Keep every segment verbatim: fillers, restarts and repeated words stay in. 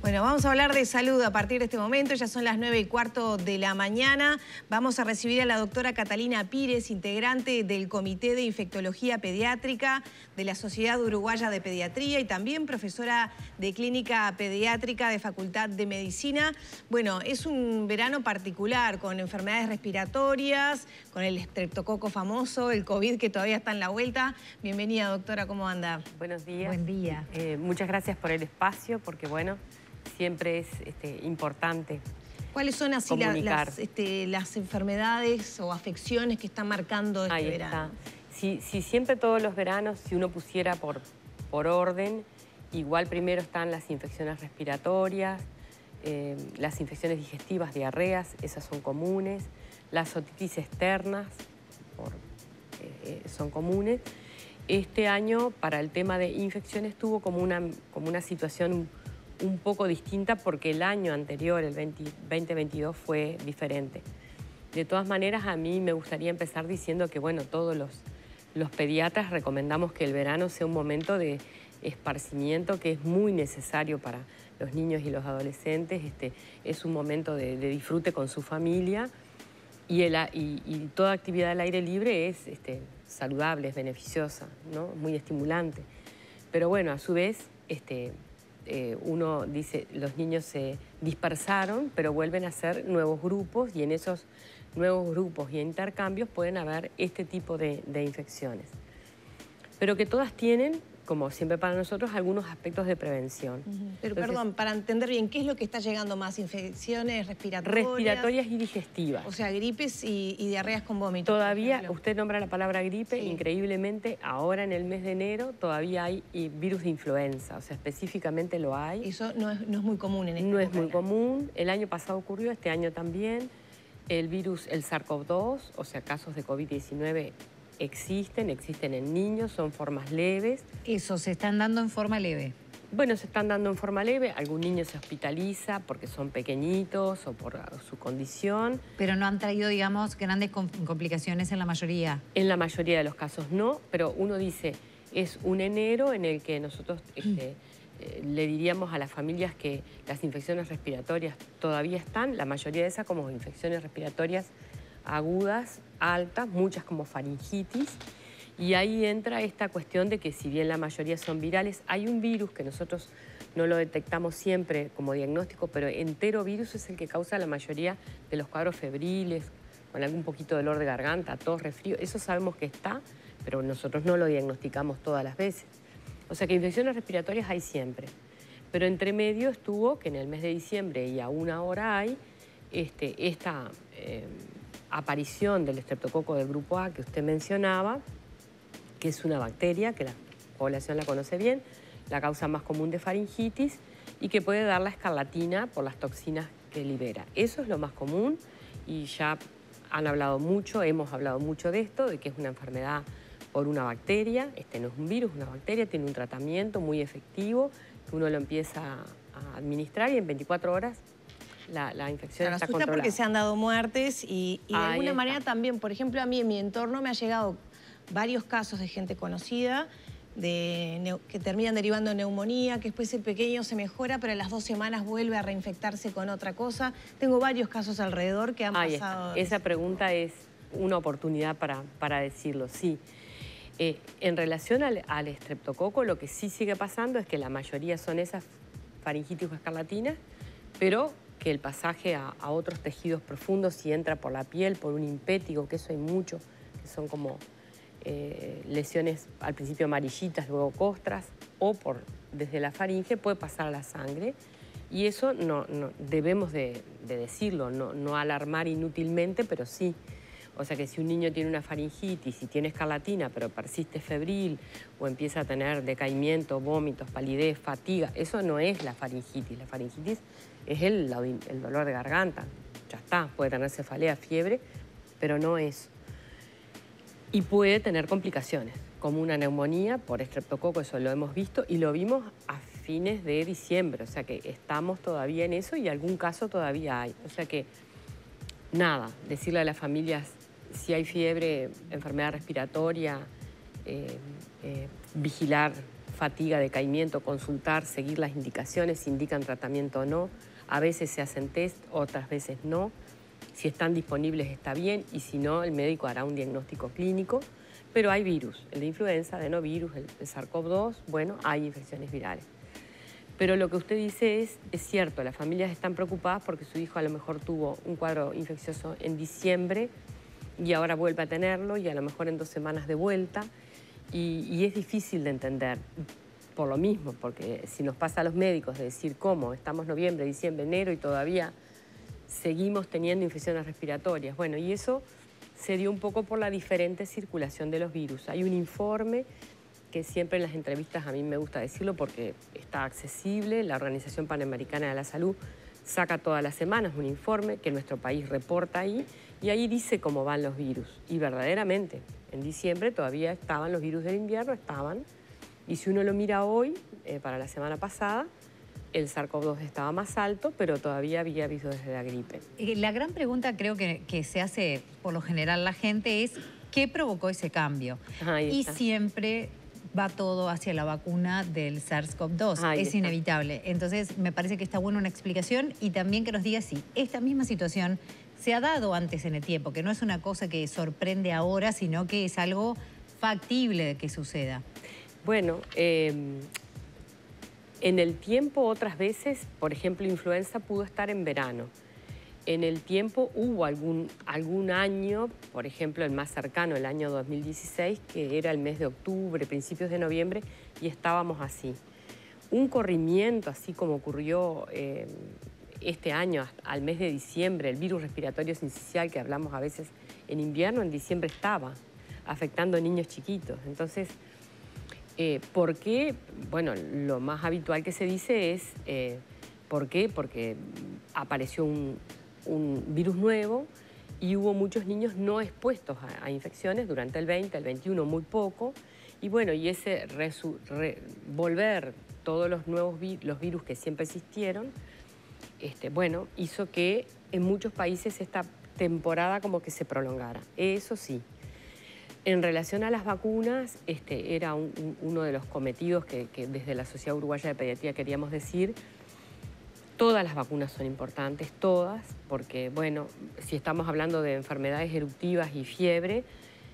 Bueno, vamos a hablar de salud a partir de este momento. Ya son las nueve y cuarto de la mañana. Vamos a recibir a la doctora Catalina Pires, integrante del Comité de Infectología Pediátrica de la Sociedad Uruguaya de Pediatría y también profesora de Clínica Pediátrica de Facultad de Medicina. Bueno, es un verano particular con enfermedades respiratorias, con el estreptococo famoso, el COVID que todavía está en la vuelta. Bienvenida, doctora, ¿cómo anda? Buenos días. Buen día. Eh, muchas gracias por el espacio, porque bueno, siempre es este, importante. ¿Cuáles son así la, las, este, las enfermedades o afecciones que están marcando este Ahí verano? Está. Si, si siempre todos los veranos, si uno pusiera por, por orden, igual primero están las infecciones respiratorias, eh, las infecciones digestivas, diarreas, esas son comunes, las otitis externas por, eh, son comunes. Este año, para el tema de infecciones, tuvo como una, como una situación un poco distinta porque el año anterior, el veinte veintidós, fue diferente. De todas maneras, a mí me gustaría empezar diciendo que, bueno, todos los, los pediatras recomendamos que el verano sea un momento de esparcimiento que es muy necesario para los niños y los adolescentes. Este, es un momento de, de disfrute con su familia y, el, y, y toda actividad al aire libre es este, saludable, es beneficiosa, ¿no? Muy estimulante. Pero bueno, a su vez, este, Eh, uno dice, los niños se dispersaron, pero vuelven a ser nuevos grupos y en esos nuevos grupos y intercambios pueden haber este tipo de, de infecciones. Pero que todas tienen, como siempre para nosotros, algunos aspectos de prevención. Uh-huh. Pero Entonces, perdón, para entender bien, ¿qué es lo que está llegando más? ¿Infecciones respiratorias? Respiratorias y digestivas. O sea, gripes y, y diarreas con vómito. Todavía, usted nombra la palabra gripe, sí. Increíblemente, ahora en el mes de enero todavía hay virus de influenza, o sea, específicamente lo hay. Eso no es, no es muy común en esta No época. es muy común, el año pasado ocurrió, este año también. El virus, el SARS-CoV dos, o sea, casos de COVID diecinueve existen, existen en niños, son formas leves. Eso, se están dando en forma leve. Bueno, se están dando en forma leve, algún niño se hospitaliza porque son pequeñitos o por su condición. Pero no han traído, digamos, grandes complicaciones en la mayoría. En la mayoría de los casos no, pero uno dice, es un enero en el que nosotros este, eh, le diríamos a las familias que las infecciones respiratorias todavía están, la mayoría de esas como infecciones respiratorias agudas, altas, muchas como faringitis. Y ahí entra esta cuestión de que si bien la mayoría son virales, hay un virus que nosotros no lo detectamos siempre como diagnóstico, pero enterovirus es el que causa la mayoría de los cuadros febriles, con algún poquito de dolor de garganta, tos, resfrío. Eso sabemos que está, pero nosotros no lo diagnosticamos todas las veces. O sea que infecciones respiratorias hay siempre. Pero entre medio estuvo que en el mes de diciembre y aún ahora hay este, esta eh, aparición del estreptococo del grupo A que usted mencionaba, que es una bacteria que la población la conoce bien, la causa más común de faringitis y que puede dar la escarlatina por las toxinas que libera. Eso es lo más común y ya han hablado mucho, hemos hablado mucho de esto, de que es una enfermedad por una bacteria. Este no es un virus, es una bacteria, tiene un tratamiento muy efectivo, que uno lo empieza a administrar y en veinticuatro horas la, la infección Claro, está asusta controlada. porque se han dado muertes y, y de Ahí alguna está. manera también, por ejemplo, a mí en mi entorno me ha llegado varios casos de gente conocida de, que terminan derivando en neumonía, que después el pequeño se mejora, pero a las dos semanas vuelve a reinfectarse con otra cosa. Tengo varios casos alrededor que han Ahí pasado... Está. Esa pregunta es una oportunidad para, para decirlo, sí. Eh, en relación al, al estreptococo, lo que sí sigue pasando es que la mayoría son esas faringitis o escarlatinas, pero que el pasaje a, a otros tejidos profundos, si entra por la piel, por un impétigo, que eso hay mucho, que son como eh, lesiones al principio amarillitas, luego costras, o por, desde la faringe puede pasar a la sangre. Y eso no, no debemos de, de decirlo, no, no alarmar inútilmente, pero sí. O sea que si un niño tiene una faringitis y tiene escarlatina, pero persiste febril o empieza a tener decaimiento, vómitos, palidez, fatiga, eso no es la faringitis. La faringitis es el, el dolor de garganta. Ya está, puede tener cefalea, fiebre, pero no eso. Y puede tener complicaciones, como una neumonía por estreptococo, eso lo hemos visto y lo vimos a fines de diciembre. O sea que estamos todavía en eso y algún caso todavía hay. O sea que, nada, decirle a las familias si hay fiebre, enfermedad respiratoria, eh, eh, vigilar fatiga, decaimiento, consultar, seguir las indicaciones, si indican tratamiento o no. A veces se hacen test, otras veces no. Si están disponibles está bien y si no, el médico hará un diagnóstico clínico. Pero hay virus, el de influenza, adenovirus, el de SARS CoV dos, bueno, hay infecciones virales. Pero lo que usted dice es, es cierto, las familias están preocupadas porque su hijo a lo mejor tuvo un cuadro infeccioso en diciembre y ahora vuelve a tenerlo y a lo mejor en dos semanas de vuelta. Y, y es difícil de entender por lo mismo, porque si nos pasa a los médicos de decir cómo, estamos noviembre, diciembre, enero y todavía seguimos teniendo infecciones respiratorias. Bueno, y eso se dio un poco por la diferente circulación de los virus. Hay un informe que siempre en las entrevistas a mí me gusta decirlo porque está accesible, la Organización Panamericana de la Salud saca todas las semanas un informe que nuestro país reporta ahí y ahí dice cómo van los virus. Y verdaderamente, en diciembre todavía estaban los virus del invierno, estaban. Y si uno lo mira hoy, eh, para la semana pasada, el SARS CoV dos estaba más alto, pero todavía había virus desde la gripe. La gran pregunta creo que, que se hace por lo general la gente es ¿qué provocó ese cambio? Ahí y está. siempre va todo hacia la vacuna del SARS CoV dos. Ahí es está. inevitable. Entonces me parece que está buena una explicación y también que nos diga si esta misma situación se ha dado antes en el tiempo, que no es una cosa que sorprende ahora, sino que es algo factible de que suceda. Bueno, eh, en el tiempo otras veces, por ejemplo, influenza pudo estar en verano. En el tiempo hubo algún, algún año, por ejemplo el más cercano, el año dos mil dieciséis, que era el mes de octubre, principios de noviembre, y estábamos así. Un corrimiento, así como ocurrió eh, este año, hasta al mes de diciembre, el virus respiratorio sincicial que hablamos a veces en invierno, en diciembre estaba afectando a niños chiquitos. Entonces, eh, ¿por qué? Bueno, lo más habitual que se dice es, eh, ¿por qué? Porque apareció un... un virus nuevo y hubo muchos niños no expuestos a, a infecciones durante el veinte, el veintiuno, muy poco. Y bueno, y ese resu, re, volver todos los nuevos vi, los virus que siempre existieron, este, bueno, hizo que en muchos países esta temporada como que se prolongara. Eso sí. En relación a las vacunas, este, era un, un, uno de los cometidos que, que desde la Sociedad Uruguaya de Pediatría queríamos decir. Todas las vacunas son importantes, todas, porque, bueno, si estamos hablando de enfermedades eruptivas y fiebre,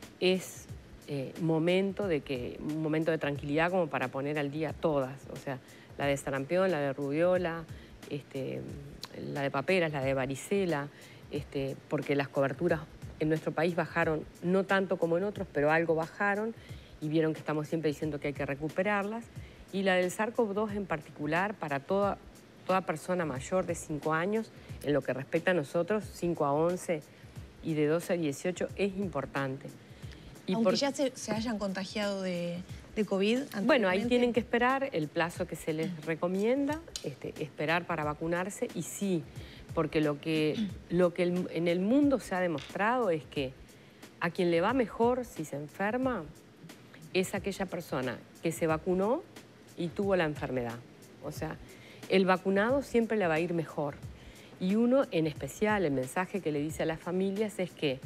es eh, momento de que, un momento de tranquilidad como para poner al día todas. O sea, la de sarampión, la de rubiola, este, la de paperas, la de varicela, este, porque las coberturas en nuestro país bajaron, no tanto como en otros, pero algo bajaron, y vieron que estamos siempre diciendo que hay que recuperarlas. Y la del SARS CoV dos en particular, para toda... toda persona mayor de cinco años, en lo que respecta a nosotros, cinco a once y de doce a dieciocho, es importante. Y Aunque por... ya se, se hayan contagiado de, de COVID anteriormente. Bueno, ahí tienen que esperar el plazo que se les recomienda, este, esperar para vacunarse, y sí, porque lo que, lo que el, en el mundo se ha demostrado es que a quien le va mejor si se enferma es aquella persona que se vacunó y tuvo la enfermedad. O sea, el vacunado siempre le va a ir mejor. Y uno, en especial, el mensaje que le dice a las familias es que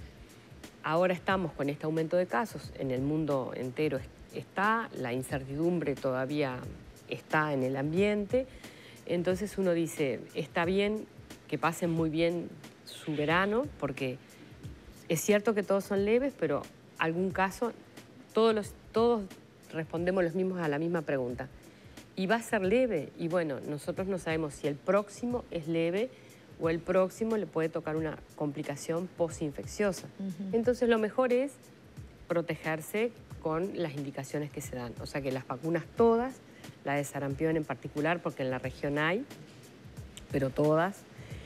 ahora estamos con este aumento de casos, en el mundo entero está, la incertidumbre todavía está en el ambiente, entonces uno dice, está bien que pasen muy bien su verano, porque es cierto que todos son leves, pero algún caso, todos, los, todos respondemos los mismos a la misma pregunta. Y va a ser leve, y bueno, nosotros no sabemos si el próximo es leve o el próximo le puede tocar una complicación postinfecciosa. Uh-huh. Entonces lo mejor es protegerse con las indicaciones que se dan. O sea que las vacunas todas, la de sarampión en particular, porque en la región hay, pero todas,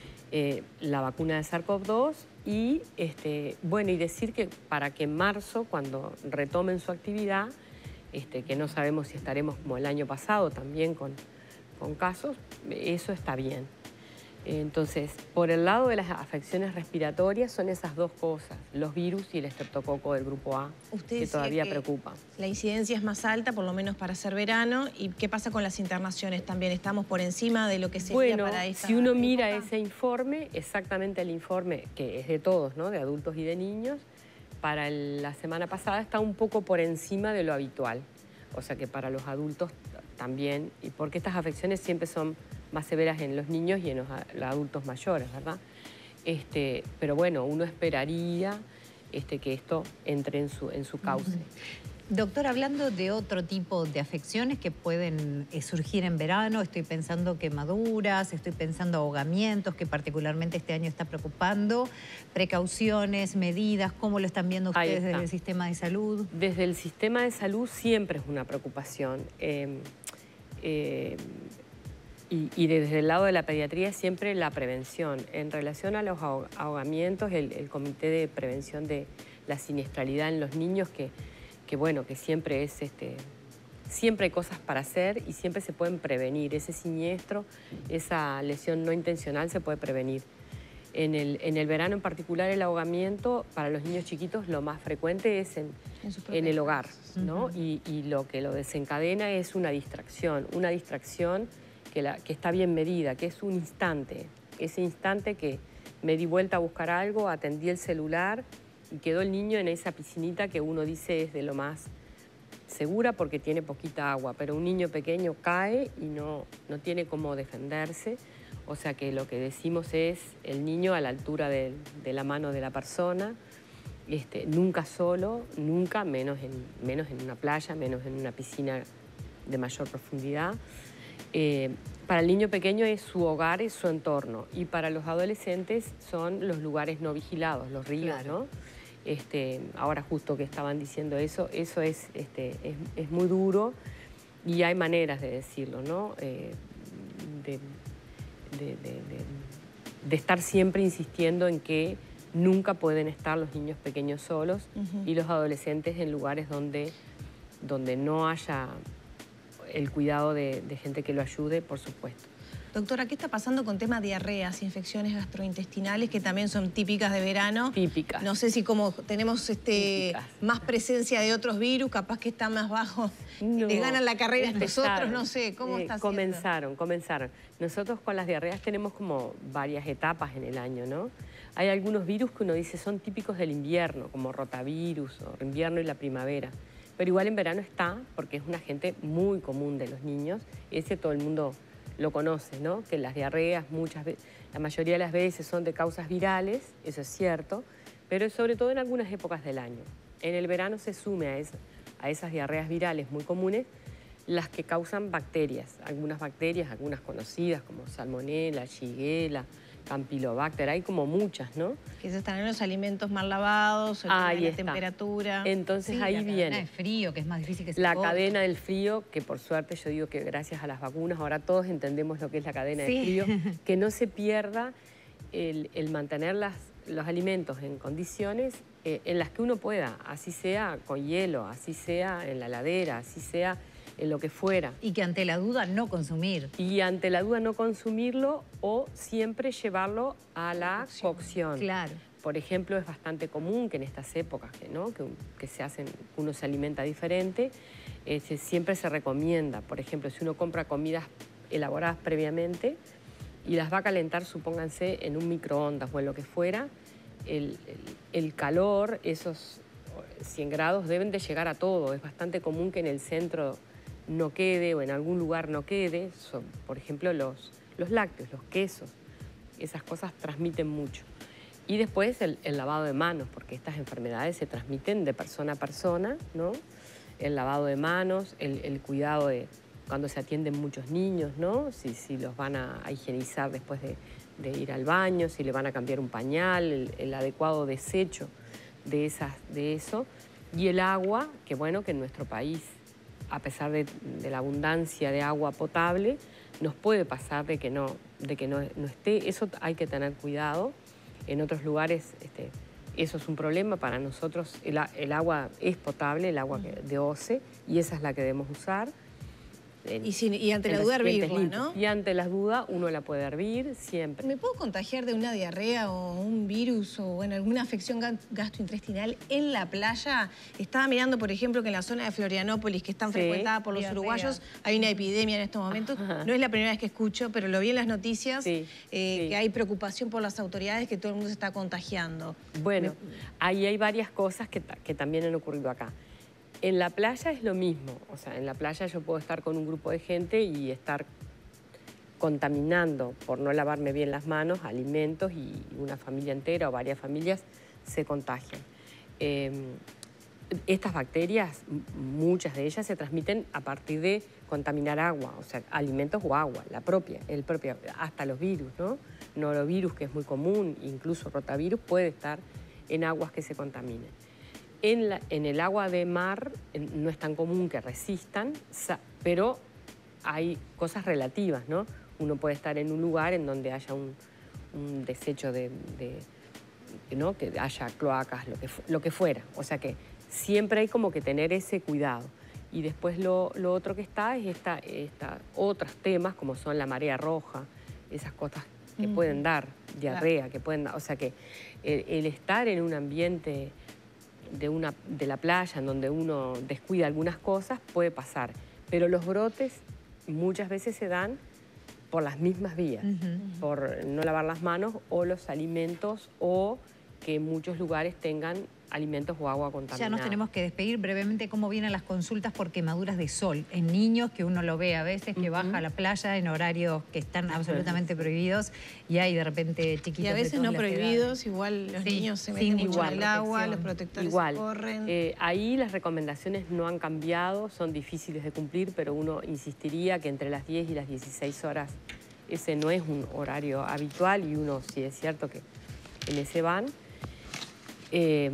eh, la vacuna de SARS CoV dos y, este, bueno, y decir que para que en marzo, cuando retomen su actividad, Este, que no sabemos si estaremos como el año pasado también con, con casos, eso está bien. Entonces, por el lado de las afecciones respiratorias son esas dos cosas, los virus y el estreptococo del grupo A, Usted que todavía que preocupa. La incidencia es más alta, por lo menos para ser verano. ¿Y qué pasa con las internaciones también? ¿Estamos por encima de lo que sería bueno, para esta si uno época? mira ese informe, exactamente el informe que es de todos, ¿no? De adultos y de niños, para el, la semana pasada está un poco por encima de lo habitual. o sea que para los adultos también, y porque estas afecciones siempre son más severas en los niños y en los, los adultos mayores, ¿verdad? Este, pero bueno, uno esperaría este, que esto entre en su, en su cauce. Uh-huh. Doctor, hablando de otro tipo de afecciones que pueden eh, surgir en verano, estoy pensando quemaduras, estoy pensando ahogamientos, que particularmente este año está preocupando, precauciones, medidas, ¿cómo lo están viendo ustedes desde el sistema de salud? Desde el sistema de salud siempre es una preocupación. Eh, eh, y, y desde el lado de la pediatría siempre la prevención. En relación a los ahogamientos, el, el Comité de Prevención de la Siniestralidad en los Niños, que que bueno, que siempre es, este, siempre hay cosas para hacer y siempre se pueden prevenir. Ese siniestro, esa lesión no intencional se puede prevenir. En el, en el verano en particular el ahogamiento, para los niños chiquitos lo más frecuente es en, en, en el hogar, ¿no? Uh-huh. y, y lo que lo desencadena es una distracción, una distracción que, la, que está bien medida, que es un instante. Ese instante que me di vuelta a buscar algo, atendí el celular, y quedó el niño en esa piscinita que uno dice es de lo más segura porque tiene poquita agua, pero un niño pequeño cae y no, no tiene cómo defenderse, o sea que lo que decimos es el niño a la altura de, de la mano de la persona, este, nunca solo, nunca, menos en, menos en una playa, menos en una piscina de mayor profundidad. Eh, para el niño pequeño es su hogar, es su entorno, y para los adolescentes son los lugares no vigilados, los ríos, claro. ¿no? Este, ahora justo que estaban diciendo eso, eso es, este, es, es muy duro y hay maneras de decirlo, ¿no? Eh, de, de, de, de, de estar siempre insistiendo en que nunca pueden estar los niños pequeños solos uh-huh. y los adolescentes en lugares donde, donde no haya el cuidado de, de gente que lo ayude, por supuesto. Doctora, ¿qué está pasando con temas de diarreas, infecciones gastrointestinales que también son típicas de verano? Típicas. No sé si como tenemos este, más presencia de otros virus, capaz que está más bajo, no, les ganan la carrera a estos otros, no sé, ¿cómo eh, está Comenzaron, haciendo? comenzaron. Nosotros con las diarreas tenemos como varias etapas en el año, ¿no? Hay algunos virus que uno dice son típicos del invierno, como rotavirus, o invierno y la primavera. Pero igual en verano está, porque es un agente muy común de los niños, ese todo el mundo lo conoce, ¿no? Que las diarreas muchas veces, la mayoría de las veces son de causas virales, eso es cierto, pero sobre todo en algunas épocas del año. En el verano se sume a, esa, a esas diarreas virales muy comunes las que causan bacterias, algunas bacterias, algunas conocidas como Salmonella, Shigella, Campylobacter, hay como muchas, ¿no? Que se están en los alimentos mal lavados, el tema de la temperatura. Entonces sí, ahí la viene. La cadena de frío, que es más difícil que se La corte. cadena del frío, que por suerte yo digo que gracias a las vacunas ahora todos entendemos lo que es la cadena sí. del frío, que no se pierda el, el mantener las, los alimentos en condiciones eh, en las que uno pueda, así sea con hielo, así sea en la heladera, así sea en lo que fuera. Y que ante la duda no consumir. Y ante la duda no consumirlo o siempre llevarlo a la cocción. cocción. Claro. Por ejemplo, es bastante común que en estas épocas que, ¿no? que, que se hacen, uno se alimenta diferente, eh, se, siempre se recomienda, por ejemplo, si uno compra comidas elaboradas previamente y las va a calentar, supónganse, en un microondas o en lo que fuera, el, el, el calor, esos cien grados deben de llegar a todo. Es bastante común que en el centro no quede o en algún lugar no quede, son, por ejemplo, los, los lácteos, los quesos, esas cosas transmiten mucho. Y después el, el lavado de manos, porque estas enfermedades se transmiten de persona a persona, ¿no? El lavado de manos, el, el cuidado de cuando se atienden muchos niños, ¿no? Si, si los van a, a higienizar después de, de ir al baño, si le van a cambiar un pañal, el, el adecuado desecho de, esas, de eso. Y el agua, que bueno, que en nuestro país, a pesar de, de la abundancia de agua potable, nos puede pasar de que no, de que no, no esté. Eso hay que tener cuidado. En otros lugares este, eso es un problema. Para nosotros el, el agua es potable, el agua de O C E, y esa es la que debemos usar. En, y, sin, y ante la duda hervirla, ¿no? Y ante la duda uno la puede hervir siempre. ¿Me puedo contagiar de una diarrea o un virus o bueno, alguna afección gastrointestinal en la playa? Estaba mirando, por ejemplo, que en la zona de Florianópolis, que es tan sí, frecuentada por los diarrea. uruguayos, hay una epidemia en estos momentos. Ajá. No es la primera vez que escucho, pero lo vi en las noticias, sí, eh, sí. que hay preocupación por las autoridades, que todo el mundo se está contagiando. Bueno, Me... ahí hay varias cosas que, que también han ocurrido acá. En la playa es lo mismo, o sea, en la playa yo puedo estar con un grupo de gente y estar contaminando por no lavarme bien las manos alimentos y una familia entera o varias familias se contagian. Eh, estas bacterias, muchas de ellas se transmiten a partir de contaminar agua, o sea, alimentos o agua, la propia, el propio, hasta los virus, ¿no? Norovirus, que es muy común, incluso rotavirus, puede estar en aguas que se contaminen. En, la, en el agua de mar no es tan común que resistan, pero hay cosas relativas, ¿no? Uno puede estar en un lugar en donde haya un, un desecho de, de, ¿no? Que haya cloacas, lo que, lo que fuera. O sea que siempre hay como que tener ese cuidado. Y después lo, lo otro que está es esta, esta, otros temas como son la marea roja, esas cosas que mm. pueden dar diarrea, claro. que pueden dar, o sea que el, el estar en un ambiente de, una, de la playa en donde uno descuida algunas cosas puede pasar. Pero los brotes muchas veces se dan por las mismas vías, uh-huh. por no lavar las manos o los alimentos o que en muchos lugares tengan alimentos o agua contaminada. Ya nos tenemos que despedir brevemente. ¿Cómo vienen las consultas por quemaduras de sol en niños que uno lo ve a veces que uh-huh. baja a la playa en horarios que están absolutamente uh-huh. prohibidos y hay de repente chiquitos y a veces de no prohibidos, igual los sí, niños se meten mucho en el agua, los protectores igual. se corren. Eh, ahí las recomendaciones no han cambiado, son difíciles de cumplir, pero uno insistiría que entre las diez y las dieciséis horas ese no es un horario habitual y uno sí es cierto que en ese van. Eh,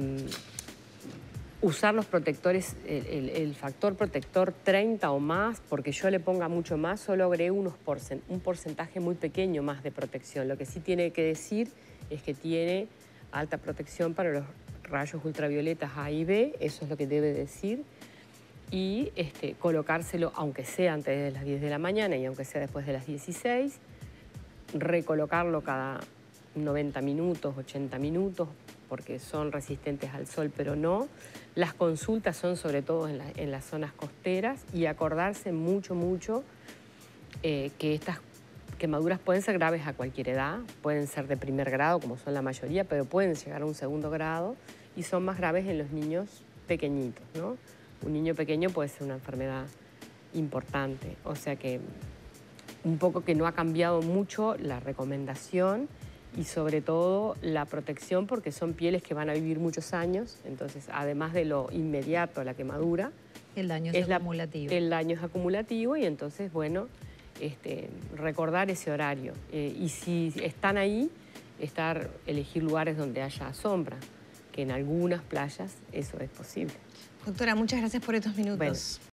usar los protectores, el, el, el factor protector treinta o más, porque yo le ponga mucho más, solo logré unos porcent, un porcentaje muy pequeño más de protección. Lo que sí tiene que decir es que tiene alta protección para los rayos ultravioletas A y B, eso es lo que debe decir, y este, colocárselo aunque sea antes de las diez de la mañana y aunque sea después de las dieciséis, recolocarlo cada noventa minutos, ochenta minutos, porque son resistentes al sol, pero no. Las consultas son sobre todo en, la, en las zonas costeras y acordarse mucho, mucho eh, que estas quemaduras pueden ser graves a cualquier edad, pueden ser de primer grado, como son la mayoría, pero pueden llegar a un segundo grado y son más graves en los niños pequeñitos, ¿no? Un niño pequeño puede ser una enfermedad importante, o sea que un poco que no ha cambiado mucho la recomendación y sobre todo la protección porque son pieles que van a vivir muchos años, entonces además de lo inmediato, la quemadura, el daño es, es acumulativo. La, el daño es acumulativo y entonces, bueno, este, recordar ese horario. Eh, y si están ahí, estar, elegir lugares donde haya sombra, que en algunas playas eso es posible. Doctora, muchas gracias por estos minutos. Bueno.